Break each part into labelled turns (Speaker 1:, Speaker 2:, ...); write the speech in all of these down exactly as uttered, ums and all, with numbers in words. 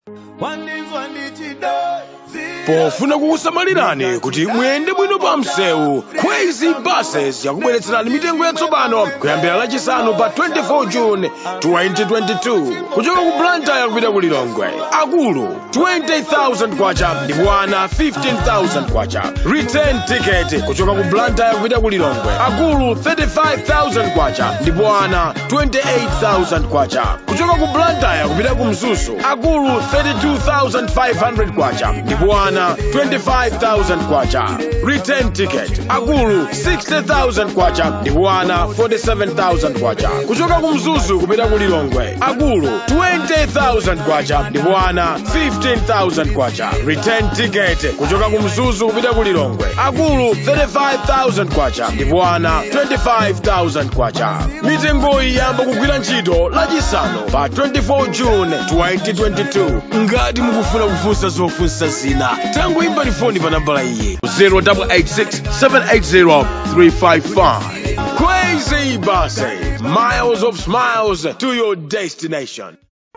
Speaker 1: Pofuna kukusamalirani kuti muyende bwino pa msewu, Crazy Buses yakubweretserani mitengo yatsopano kuyambira lachisanu pa twenty-four June twenty twenty-two kuchoka ku Blantyre kupita ku Lilongwe. Akulu twenty thousand kwacha ndipo ana fifteen thousand kwacha. Return ticket kuchoka ku Blantyre kupita ku Lilongwe. Akulu thirty-five thousand kwacha ndipo ana twenty-eight thousand kwacha. Kuchoka ku Blantyre kupita ku Mzuzu. Akulu thirty-two thousand five hundred kwacha ndipo ana twenty-five thousand kwacha. Return ticket akulu sixty thousand kwacha ndipo ana forty-seven thousand kwacha. Kuchoka ku Mzuzu kupita ku Lilongwe. Akulu twenty thousand kwacha ndipo ana fifteen thousand kwacha. Return ticket kuchoka ku Mzuzu kupita ku Lilongwe. Akulu thirty-five thousand kwacha ndipo ana twenty-five thousand kwacha. Mitengo iyamba kugwira ntchito lachisanu pa twenty-four June twenty twenty-two. Ngati mukufuna kufunsa zofunsa zina, tangoimba telefoni pa nambala iyi zero eight eight six seven eight zero three five five. Crazy Buses, miles of smiles to your destination.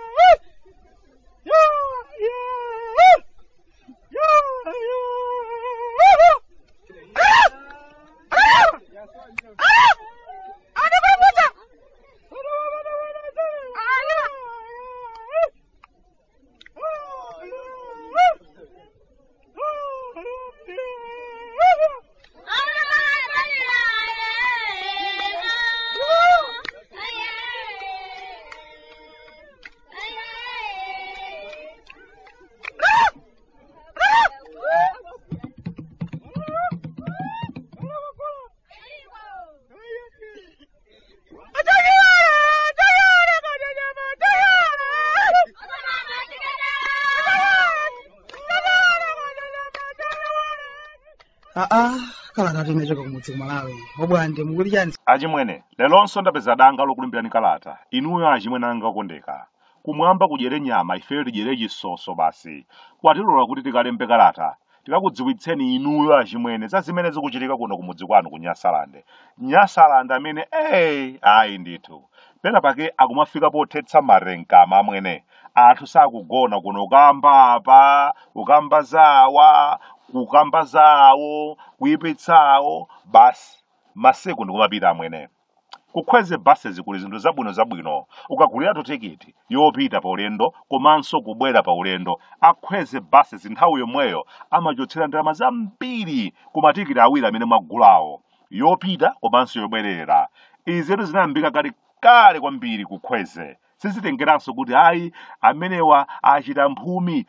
Speaker 2: Ah ah, Kalata timechoka kumudzi kumalawi. Bwande mukuli chani?
Speaker 3: Achimwene, lelonso ndapeza danga lokulimbirani Kalata. Inuyo achimwene anga okondeka. Kumwamba kudyere nyama ifeyo tidyere chisoso basi. Kwatilola kuti tikalembe Kalata. Tikakudziwitseni inuyo achimwene za zimene zikuchitika kuno kumudzi kwanu ku Nyasalande. Nyasalande amene eh ayi ndithu. Pena pake akumafika pothetsa marenka mamwene. Anthu sakugona kuno ukamba apa, ukamba zawa, ukamba zawo, kuipitsawo, basi masiku ndikumapita amwene. Kukhweze buses kuli zinthu zabwino zabwino. Ukagulira tikiti yopita pa ulendo komanso kubwera pa ulendo. Akhweze buses nthawi yomweyo amachotsera ndalama zambiri ku matikiti awiri amene mwagulawo, yopita komanso yobwerera. Izi zinayambika kale kale kwambiri kukhweze. Sizitengeranso kuti ayi amenewa achita mphumi,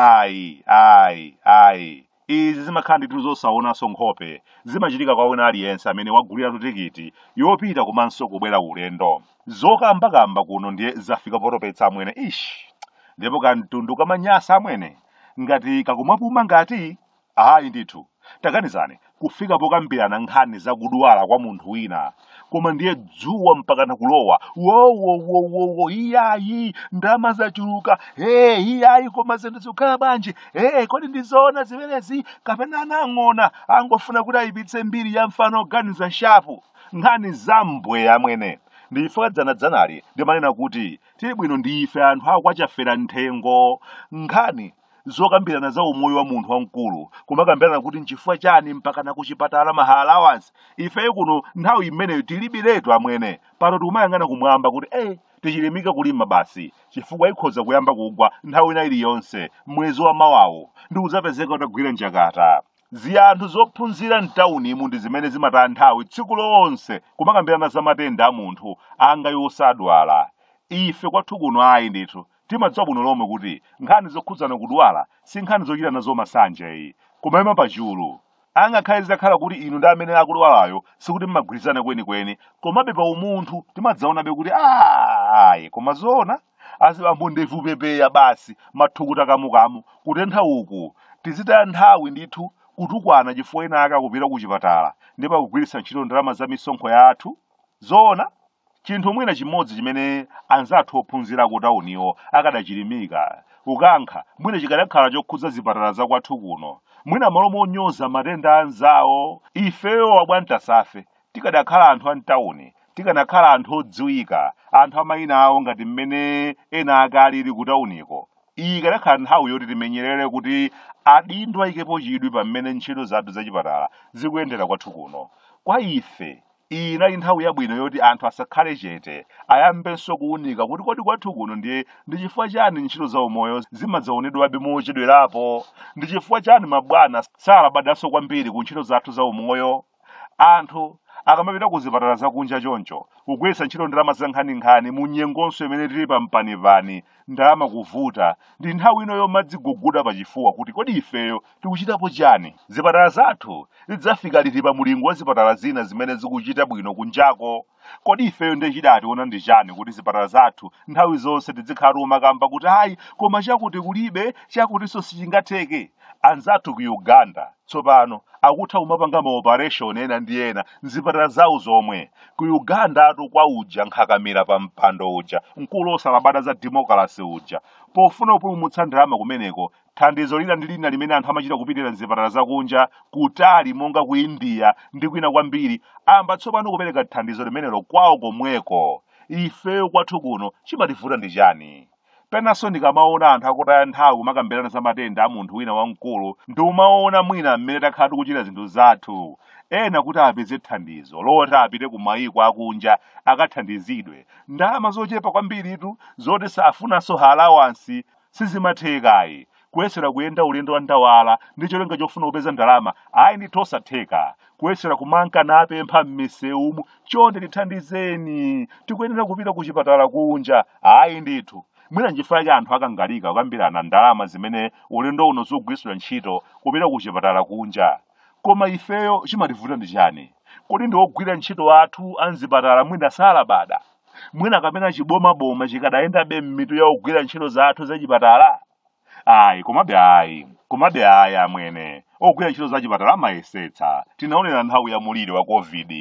Speaker 3: ayi ayi ayi. Izi zimakhala ndithu zosaonanso nkhope, zimachitika kwa wina aliyense amene wagulira tikiti yopita komanso kubwera ulendo. Zokambakamba kuno ndiye zafika potopetsa amwene ishi. Ndipo kamtundu kamanyasa amwene ngati kakumapuma ngati ayi ndithu. Taganizani kufika pokambirana nkhani za kudwala kwa munthu wina, koma ndiye dzuwa mpaka nakulowa. Wo wo wo wo wo iyayi ndalama zachuluka. Eh iyayi koma zinthu zikhala bwanji? Eh kodi ndizoona zimenezi kapena anang'ona angofuna kuti ayipitse mbiri ya mfano oganiza shapu. Nkhani zambwe amwene. Ndife dzanadzanali ndimanena kuti tili bwino ndife anthu akwachafera nthengo. Nkhani zokambirana za umoyo wa munthu wamkulu kumakambirana kuti nchifukwa chani mpaka na kuchipatala mahala awansi. Ife kuno nthawi imeneyo tilibiretu amwene, pano tikumayang'ana kumwamba kuti eh tichilimika kulima basi chifukwa ikhoza kuyamba kugwa nthawi ina iliyonse mwezi wa mawawu ndi uzapezeka utagwira njakata. Ziyanthu zophunzira mtawuni imu ndi zimene zimataya nthawi tsiku lonse kumakambirana za matenda a munthu anga yosadwala. Ife kwathu kuno ayi ndithu timadziwa bwino lomwe kuti nkhani zokhudzana kudwala si nkhani zochita nazo masanja iyi kumayima pachulu. Angakhale zakhala kuti inu ndi amene akudwalayo sikuti mmagwirizana kwenikweni, komabe pa umunthu timadzaonabe kuti ayi koma zoona azibambo ndevu pepeya basi mathukuta kamukamu kutentha uku tizitaya nthawi ndithu kutukwana chifukwa ena akakupita kuchipatala ndipo akugwiritsa ntchito ndalama za misonkho yathu. Zoona chinthu mwina chimodzi chimene anzathu ophunzira kutawuniwo akadachilimika ukankha mwina chikadakhala chokhudza zipatala za kwathu kuno. Mwina malo monyoza matenda anzawo ifeyo wabwantasafe tikadakhala anthu antawuni, tikanakhala anthu odziwika, anthu amayina awo ngati mmene ena akalili kutawuniko. iyi kanakhala nthawi yoti timenyerere kuti adindo ayikepo chidwi pamene ntchito zathu zachipatala zikuyendera kwathu kuno. Kwa ife iyi inali nthawi yabwino yoti anthu asakhale chete, ayambenso kuwunika kuti kodi kwathu kuno ndiye ndi chifukwa chani ntchito za umoyo zimadzaonedwabe mochedwerapo, ndi chifukwa chani mabwana salabadiranso kwambiri ku ntchito zathu za umoyo. Anthu akamapita ku zipatala zakunja choncho kugwiritsa ntchito ndalama za nkhaninkhani mu nyengonso imene tili pa mpanipani, ndalama kuvuta, ndi nthawi ino yomadziguguda pachifuwa kuti kodi ifeyo tikuchitapo chani. Zipatala zathu zidzafika liti pa mulingo wa zipatala zina zimene zikuchita bwino kunjako. Kodi ifeyo ndi chidationa ndi chani kuti zipatala zathu nthawi zonse tizikhala tumakamba kuti hayi koma chakuti kulibe, chakutinso sichingatheke. Anzathu ku Uganda tsopano akutha kumapanga maoperation ena ndi ena mzipatala zawo zomwe. Ku Uganda atu kwa uja nkhakamira pa mpando uja mkulu osalabada za democracy uja pofuna kupulumutsa ndalama kumeneko. Thandizo lina ndi lina limene anthu amachita kupitira mzipatala zakunja kutali monga ku India ndi kwina kwambiri amba tsopano kupereka thandizo limenelo kwawo komweko. Ifeyo kwathu kuno chimativuta ndi chani? Penanso ndikamaona anthu akutaya nthawi kumakambirana za matenda a munthu wina wamkulu ndi umaona mwina mmene takhala tikuchita zinthu zathu. Ena kuti apeze thandizo loti apite ku mayiko akunja akathandizidwe, ndalama zochepa kwambiritu zoti safunanso allowance sizimathekayi. Kuyesera kuyenda ulendo wa ndawala ndi cholinga chofuna kupeza ndalama ayi ndithu osatheka. Kuyesera kumanka napempha m'misewumu chonde tithandizeni tikuyenera kupita ku chipatala kunja ayi ndithu. Mwina njifuna cha anthu akangalika kukambirana ndalama zimene ulendo uno zogwiritsidwa ntchito kupita ku chipatala kunja. Koma ifeyo chimativuta ndi chani? Kodi ndi ogwira ntchito athu anzipatala mwina salabada, mwina kapena chibomaboma chikadayendabe m'mitu ya ogwira ntchito zathu zachipatala? Ayi komabe ayi komabe ayi amwene ogwira ntchito zachipatala amayesetsa. Tinaonera nthawi ya muliro wa covid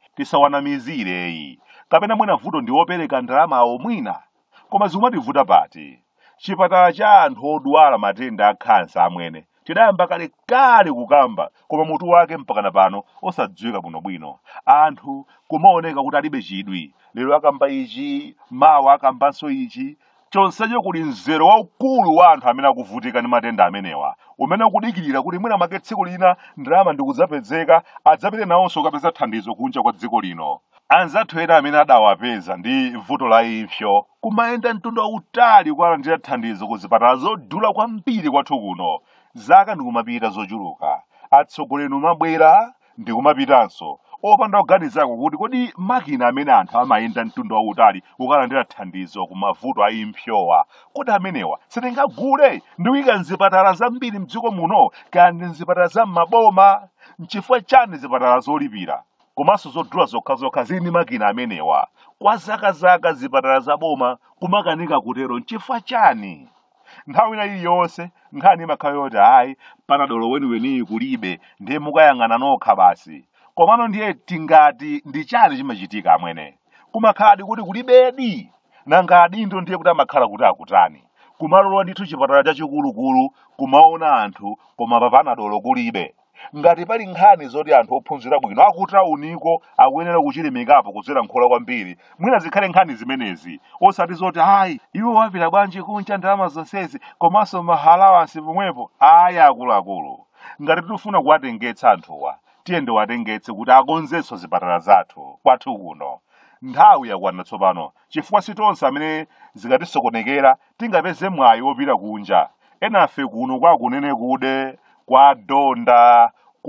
Speaker 3: tisawanamizireyi kapena mwina vuto ndi opereka ndalama awo mwina. Koma zimativuta pati chipatala cha anthu odwala matenda a khansa amwene tidayamba kale kale kukamba koma mutu wake mpakana pano osadziwika bwinobwino. Anthu kumaoneka kuti alibe chidwi, lero akamba ichi mawa akambanso ichi. Chonsecho kuli mzero waukulu wa anthu amene akuvutika ndi matenda amenewa umene ukudikirira kuti mwina make tsiku lina ndalama ndikudzapezeka adzapite nawonso kukapeza thandizo kunja kwa dziko lino. Anzathu ena amene adawapeza ndi vuto la impsyo kumayenda mtunda wautali kulandira thandizo ku zipatala zodula kwambiri kwathu kuno. Zaka ndikumapita zochuluka, atsogoleri mabwera ndikumapitanso opanda kuganizako kuti kodi makina amene anthu amayenda mtunda wautali kukalandira thandizo ku mavuto a impsyowa kodi amenewa sitingagule ndi kuyika mzipatala zambiri mdziko muno kandi mzipatala za m'maboma? Nchifukwa chani zipatala zolipira komanso zodula zokhazokha zili ndi makina amenewa kwa zaka zaka zipatala za boma kumakanika kutero? Nchifukwa chani? Nthawi ina iliyonse nkhani imakhala yoti ayi panadolo weniweni kulibe ndiye mukayang'ana nokha basi. Komano ndiye tingati ndi chani chimachitika amwene? Kumakhaladi kuti kulibedi nanga adindo ndiye kuti amakhala kuti akutani. Kumalowa ndithu chipatala chachikulukulu kumaona anthu koma papanadolo kulibe. Ngati pali nkhani zoti anthu ophunzira bwino akutauniko akuyenera kuchilimikapo kudzera nkhola kwambiri, mwina zikhale nkhani zimenezi osati zoti ayi iwo wapita bwanji kunja ndalama zonsezi komanso mahalawasi pomwepo. Ayi akuluakulu, ngati tikufuna kuwatengetsa anthuwa tiyende watengetse kuti akonzenso zipatala zathu kwathu kuno. Nthawi yakwana tsopano chifukwa sitonse amene zikatisokonekera tingapeze mwayi wopita kunja. Enafe kuno kwakunene kude kwa donda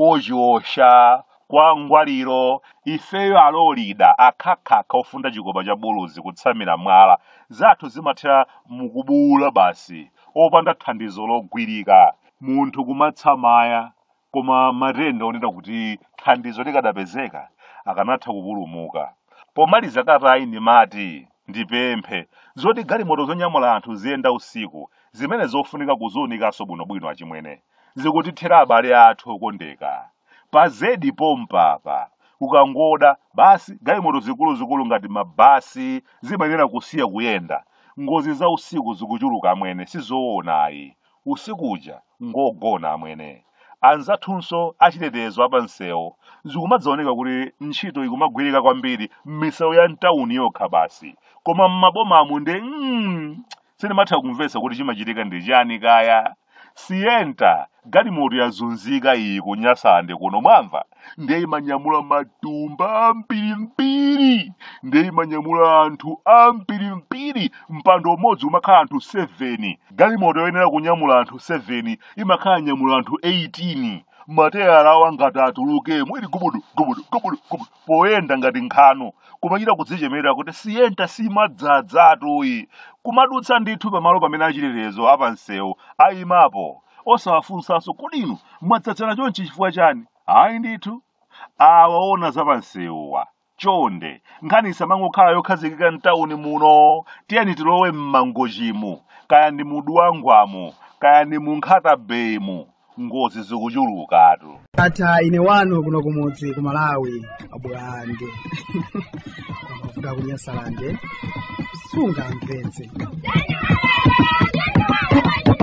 Speaker 3: kochosha kwa ngwaliro ifeyo alolida akhakhakha ofunda chikopa cha buluzi kutsamira mwala zathu zimathera mukubula basi opanda thandizo logwirika. Munthu kumatsamaya koma matenda onena kuti thandizo likadapezeka akanatha kupulumuka. Pomaliza katayi ndimati ndipemphe zoti galimoto zonyamula anthu ziyenda usiku zimene zofunika kuziunikanso bwinobwino achimwene zikuthera abale athu okondeka. Pa zedi pompapa ukangoda basi galimoto zikuluzikulu ngati mabasi zimayenera kusiya kuyenda. Ngozi za usiku zikuchuluka amwene sizoonayi. Usikuja ngogona amwene. Anzathunso achitetezo apa msewu zikumadzaoneka kuti ntchito ikumagwirika kwambiri m'misewu ya mtawuni yokha basi, koma m'maboma amu nde mm, Sindimatha kumvesa kuti chimachitika ndi chani kaya. Siyenta galimoto yazunzika iyi kunyasande kuno mwamva. Ndiye imanyamula matumba ambirimbiri. Ndiye imanyamula anthu ambirimbiri. Mpando umodzi umakhala anthu seven. Galimoto yoyenera kunyamula anthu seven imakhala nyamula anthu eighteen. Mateyala awa ngati atuluke mwiri gubudu gubudu gubudu gubudu poyenda ngati nkhano. Kumachita kudzichemera kuti siyenta simadzadzatu iyi. Kumadutsa ndithu pamalo pamene achilerezo apa msewu ayimapo. Osawafunsanso kuti inu mwadzadzana chonchi chifukwa chani? Ayi ndithu awaona zapa msewuwa. Chonde nkhani isamangokhala yokhazikika mtawuni muno. Tiyeni tilowe mmangochimu, kaya ndi mudwangwamo, kaya ndi munkhata bemu. Ngozi zikuchulukatu.
Speaker 2: Ata ine wanu kuno kumudzi ku Malawi Bwande. Kuda kunyasalande sunga mvenze.